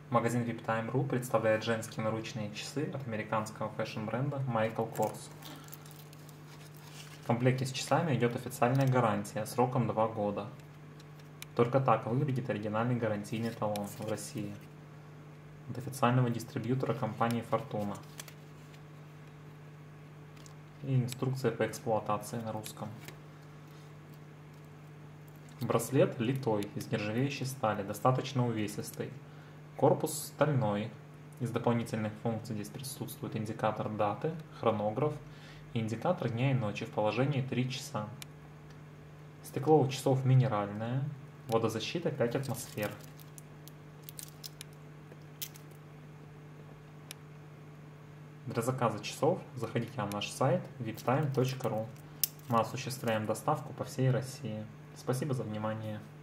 Магазин VIPtime.ru представляет женские наручные часы от американского фэшн-бренда Michael Kors. В комплекте с часами идет официальная гарантия сроком 2 года. Только так выглядит оригинальный гарантийный талон в России от официального дистрибьютора компании Fortuna. И инструкция по эксплуатации на русском. Браслет литой из нержавеющей стали, достаточно увесистый. Корпус стальной. Из дополнительных функций здесь присутствует индикатор даты, хронограф и индикатор дня и ночи в положении 3 часа. Стекло у часов минеральное, водозащита 5 атмосфер. Для заказа часов заходите на наш сайт viptime.ru. Мы осуществляем доставку по всей России. Спасибо за внимание.